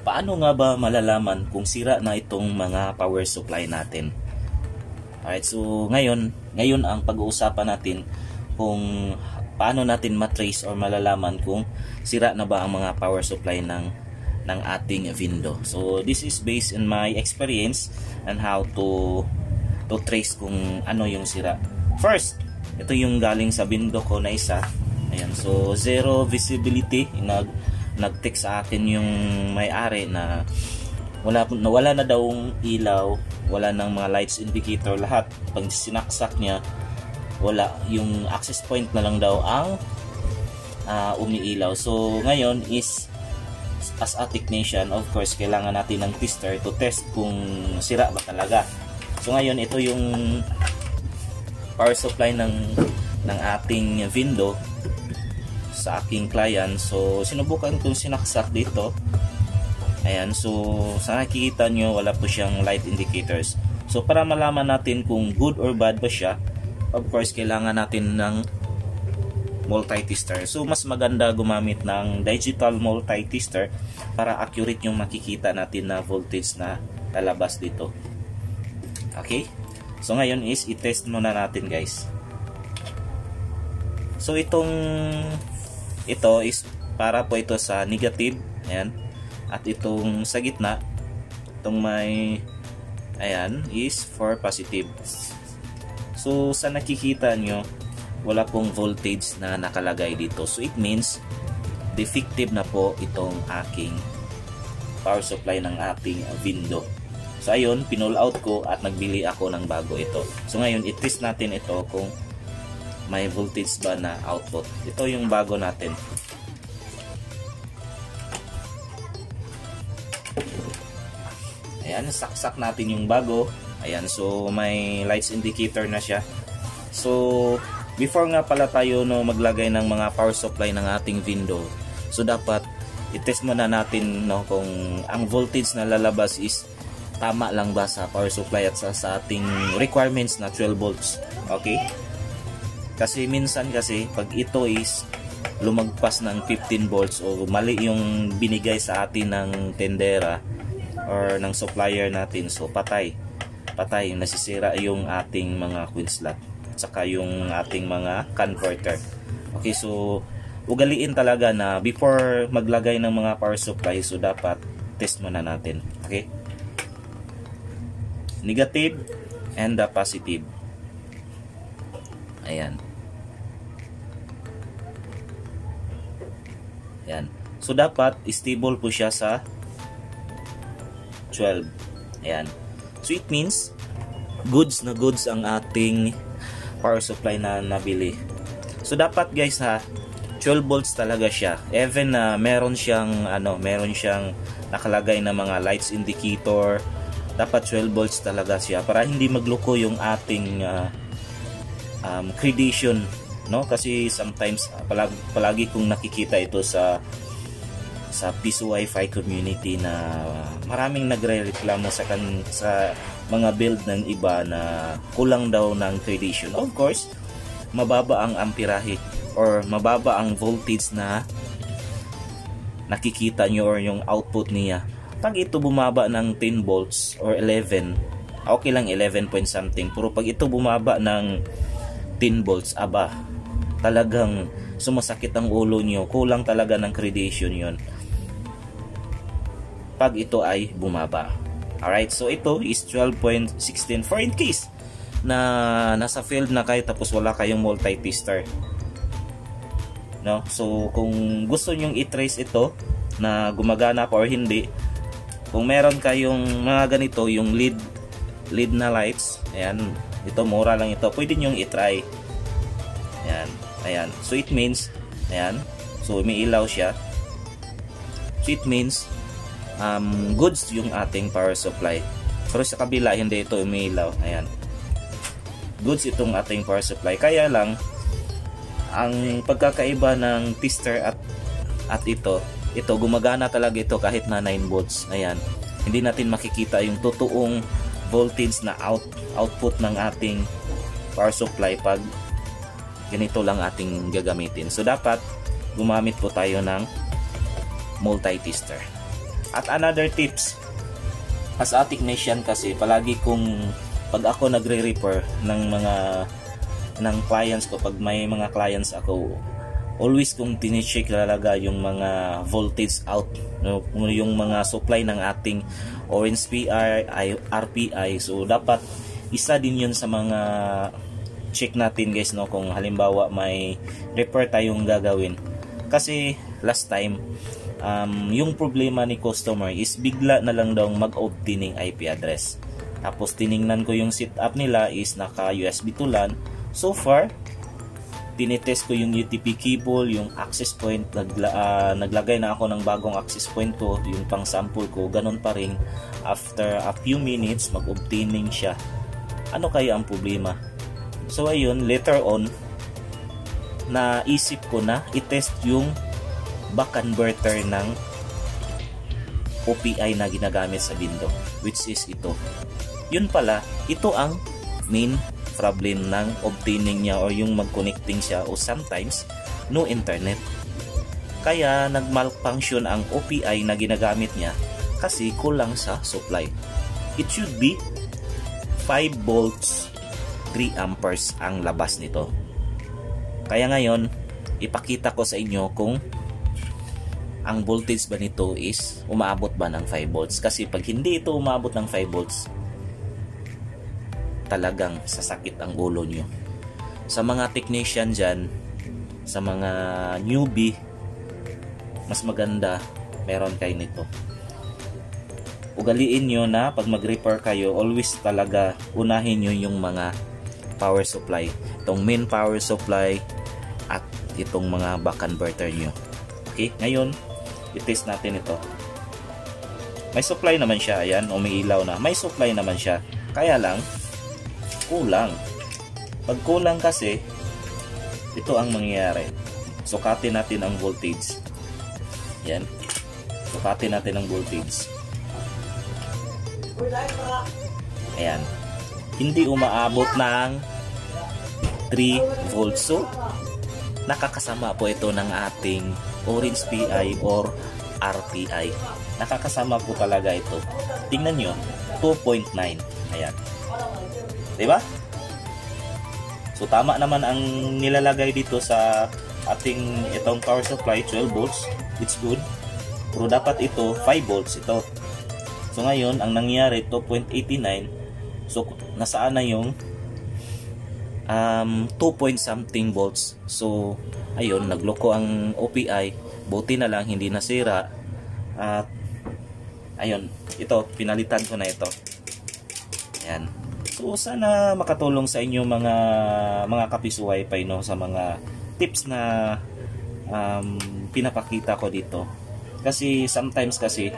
paano nga ba malalaman kung sira na itong mga power supply natin? Alright, so ngayon ang pag-uusapan natin kung paano natin matrace or malalaman kung sira na ba ang mga power supply ng ating Vindo. So this is based on my experience and how to trace kung ano yung sira. First, ito yung galing sa Vindo ko na isa. Ayan, so zero visibility. Nag-text sa akin yung may-ari na wala na daw ilaw, wala nang mga lights indicator, lahat. Pag sinaksak niya, wala, yung access point na lang daw ang umiilaw. So ngayon is, as a technician, of course, kailangan natin ng tester to test kung sira ba talaga. So ngayon, ito yung power supply ng ating Vindo sa aking client. So sinubukan kong sinaksak dito. Ayan, so sa nakikita nyo, wala po siyang light indicators. So para malaman natin kung good or bad ba siya, of course kailangan natin ng multi-tester. So mas maganda gumamit ng digital multi-tester para accurate yung makikita natin na voltage na lalabas dito. Okay, so ngayon is i-test muna natin, guys. So ito is para po ito sa negative. Ayan. At itong sa gitna, itong may, ayan, is for positive. So sa nakikita nyo, wala pong voltage na nakalagay dito. So it means defective na po itong aking power supply ng ating Vindo. So ayun, pinull out ko at nagbili ako ng bago ito. So ngayon, i-test natin ito kung may voltage ba na output. Ito yung bago natin. Ayan, saksak natin yung bago. Ayan, so may lights indicator na siya. So before nga pala tayo maglagay ng mga power supply ng ating Vindo, so dapat i-test muna natin kung ang voltage na lalabas is tama lang ba sa power supply at sa ating requirements na 12 volts. Okay? Kasi minsan pag ito is lumagpas ng 15 volts o mali yung binigay sa atin ng tendera or ng supplier natin, so patay, nasisira yung ating mga coil slot saka yung ating mga converter. Okay, so ugaliin talaga na before maglagay ng mga power supply, so dapat test muna natin. Okay, negative and the positive. Ayan. Ayan. So dapat stable po siya sa 12. Ayan. So it means goods na goods ang ating power supply na nabili. So dapat, guys, 12 volts talaga siya. Even na meron siyang nakalagay na mga lights indicator, dapat 12 volts talaga siya para hindi magloko yung ating gradation, kasi sometimes palagi kong nakikita ito sa Piso Wi-Fi community na maraming nagrereklamo sa mga build ng iba na kulang daw ng gradation. Of course, mababa ang amperahe or mababa ang voltage na nakikita nyo or yung output niya. Pag ito bumaba ng 10 volts or 11, okay lang 11 point something, pero pag ito bumaba ng 10 volts, talagang sumasakit ang ulo nyo. Kulang talaga ng gradation yon pag ito ay bumaba. Alright, so ito is 12.16 for in case na nasa field na kayo tapos wala kayong multi-tester. So kung gusto nyong i-trace ito na gumagana pa or hindi, kung meron kayong mga ganito, yung lead na lights, ayan, ito mura lang ito, pwede nyong i-try. Ayan, so it means, ayan, so may ilaw siya, so it means goods yung ating power supply. Pero sa kabila hindi ito umiilaw. Ayan, goods itong ating power supply. Kaya lang ang pagkakaiba ng tester at ito gumagana talaga ito kahit na 9 volts. Ayan, hindi natin makikita yung totoong voltage na output ng ating power supply pag ganito lang ating gagamitin. So dapat gumamit po tayo ng multi-tester. At another tips, as a technician kasi, palagi kong pag ako nagre-repair ng clients ko, pag may mga clients ako, always kong tinicheck talaga yung mga voltage out, yung mga supply ng ating Orange PR, RPI. So dapat isa din yun sa mga check natin guys, no, kung halimbawa may repair tayong gagawin. Kasi last time, yung problema ni customer is bigla na lang daw mag-obtain ng IP address. Tapos tiningnan ko yung setup nila is naka USB to LAN. So far, tinetest ko yung UTP cable, yung access point, naglagay na ako ng bagong access point ko, yung pang sample ko, ganun pa rin. After a few minutes, mag-obtaining siya. Ano kaya ang problema? So ayun, later on, naisip ko na i-test yung back converter ng OPI na ginagamit sa Vindo, which is ito. Yun pala, ito ang main problem ng obtaining niya or yung mag-connecting siya, o sometimes no internet. Kaya nag-malfunction ang OPI na ginagamit niya kasi kulang sa supply. It should be 5 volts 3 amperes ang labas nito. Kaya ngayon, ipakita ko sa inyo kung ang voltage ba nito is umaabot ba ng 5 volts. Kasi pag hindi ito umaabot ng 5 volts, talagang sasakit ang ulo nyo. Sa mga technician dyan, sa mga newbie, mas maganda meron kayo nito. Ugaliin nyo na pag mag-repair kayo, always talaga unahin nyo yung mga power supply. Itong main power supply at itong mga back converter nyo. Okay, ngayon, i-test natin ito. May supply naman siya, ayan, umiilaw na. May supply naman siya. Kaya lang, kulang. Pag kulang kasi, ito ang mangyayari. Sukatin natin ang voltage. Yan. Sukatin natin ang voltage. Ayan. Hindi umaabot ng 3 volts. So, nakakasama po ito ng ating Orange PI or RPI. Nakakasama po talaga ito. Tingnan nyo, 2.9. Ayan. Diba? So, tama naman ang nilalagay dito sa ating itong power supply, 12 volts. It's good. Pero dapat ito, 5 volts ito. So, ngayon, ang nangyari, 2.89. So, nasaan na yung 2 point something volts. So, ayun, nagloko ang OPI. Buti na lang, hindi nasira. At, ayun, ito, pinalitan ko na ito. Ayan. So, sana makatulong sa inyo mga kapiso wifi, no, sa mga tips na pinapakita ko dito. Kasi, sometimes kasi,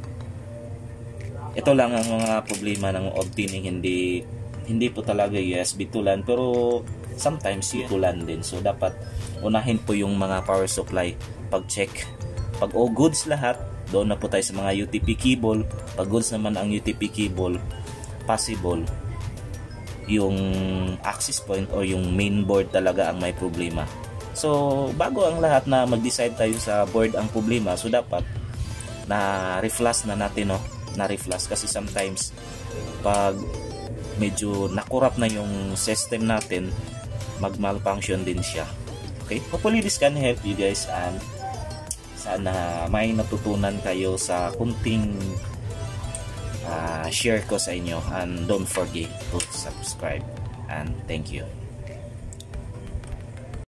ito lang ang mga problema ng obtaining, hindi po talaga USB to LAN, pero sometimes U to LAN din. So dapat unahin po yung mga power supply, pag-check. Pag all goods lahat, doon na po tayo sa mga UTP cable. Pag goods naman ang UTP cable, possible yung access point or yung main board talaga ang may problema. So bago ang lahat na mag-decide tayo sa board ang problema, so dapat na reflash na natin, no? Na-reflash kasi sometimes pag medyo nakurap na yung system natin, mag-malfunction din siya. Okay? Hopefully this can help you guys, and sana may natutunan kayo sa kunting share ko sa inyo, and don't forget to subscribe, and thank you.